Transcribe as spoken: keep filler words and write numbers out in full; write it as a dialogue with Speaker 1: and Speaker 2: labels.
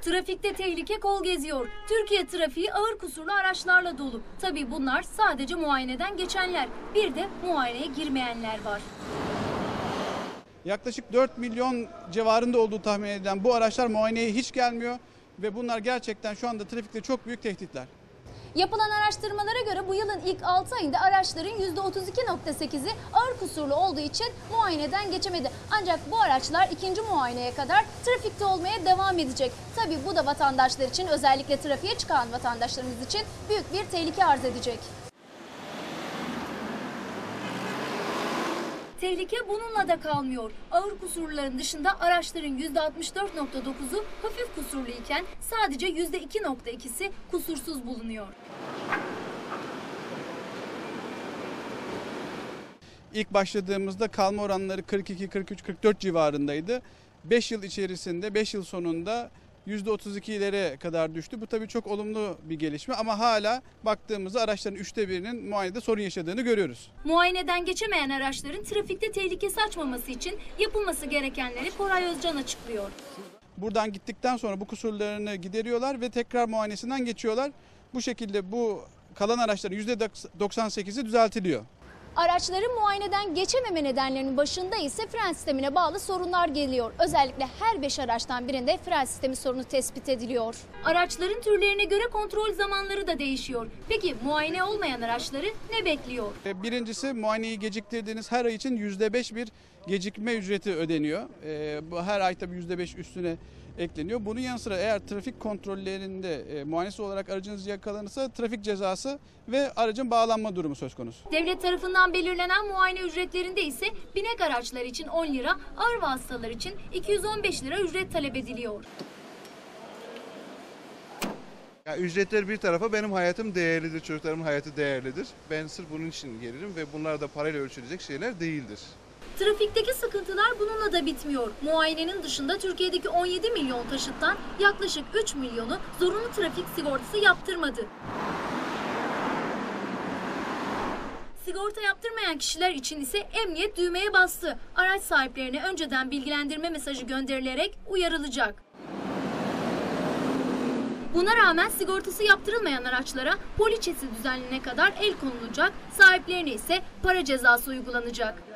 Speaker 1: Trafikte tehlike kol geziyor. Türkiye trafiği ağır kusurlu araçlarla dolu. Tabii bunlar sadece muayeneden geçenler. Bir de muayeneye girmeyenler var.
Speaker 2: Yaklaşık dört milyon civarında olduğu tahmin edilen bu araçlar muayeneye hiç gelmiyor ve bunlar gerçekten şu anda trafikte çok büyük tehditler.
Speaker 1: Yapılan araştırmalara göre bu yılın ilk altı ayında araçların yüzde otuz iki nokta sekizi ağır kusurlu olduğu için muayeneden geçemedi. Ancak bu araçlar ikinci muayeneye kadar trafikte olmaya devam edecek. Tabii bu da vatandaşlar için, özellikle trafiğe çıkan vatandaşlarımız için büyük bir tehlike arz edecek. Tehlike bununla da kalmıyor. Ağır kusurluların dışında araçların yüzde altmış dört nokta dokuzu hafif kusurlu iken sadece yüzde iki nokta ikisi kusursuz bulunuyor.
Speaker 2: İlk başladığımızda kalma oranları kırk iki, kırk üç, kırk dört civarındaydı. beş yıl içerisinde, beş yıl sonunda yüzde otuz ikilere kadar düştü. Bu tabii çok olumlu bir gelişme ama hala baktığımızda araçların üçte birinin muayenede sorun yaşadığını görüyoruz.
Speaker 1: Muayeneden geçemeyen araçların trafikte tehlikesi açmaması için yapılması gerekenleri Koray Özcan açıklıyor.
Speaker 2: Buradan gittikten sonra bu kusurlarını gideriyorlar ve tekrar muayenesinden geçiyorlar. Bu şekilde bu kalan araçların yüzde doksan sekizi düzeltiliyor.
Speaker 1: Araçların muayeneden geçememe nedenlerinin başında ise fren sistemine bağlı sorunlar geliyor. Özellikle her beş araçtan birinde fren sistemi sorunu tespit ediliyor. Araçların türlerine göre kontrol zamanları da değişiyor. Peki muayene olmayan araçları ne bekliyor?
Speaker 2: Birincisi, muayeneyi geciktirdiğiniz her ay için yüzde beş bir gecikme ücreti ödeniyor. Bu her ay tabii yüzde beş üstüne ekleniyor. Bunun yanı sıra eğer trafik kontrollerinde e, muayenesi olarak aracınız yakalanırsa trafik cezası ve aracın bağlanma durumu söz konusu.
Speaker 1: Devlet tarafından belirlenen muayene ücretlerinde ise binek araçlar için on lira, ağır vasıtalar için iki yüz on beş lira ücret talep ediliyor.
Speaker 3: Ya, ücretler bir tarafa, benim hayatım değerlidir, çocuklarımın hayatı değerlidir. Ben sırf bunun için gelirim ve bunlar da parayla ölçülecek şeyler değildir.
Speaker 1: Trafikteki sıkıntılar bununla da bitmiyor. Muayenenin dışında Türkiye'deki on yedi milyon taşıttan yaklaşık üç milyonu zorunlu trafik sigortası yaptırmadı. Sigorta yaptırmayan kişiler için ise emniyet düğmeye bastı. Araç sahiplerine önceden bilgilendirme mesajı gönderilerek uyarılacak. Buna rağmen sigortası yaptırılmayan araçlara poliçesi düzenlenene kadar el konulacak, sahiplerine ise para cezası uygulanacak.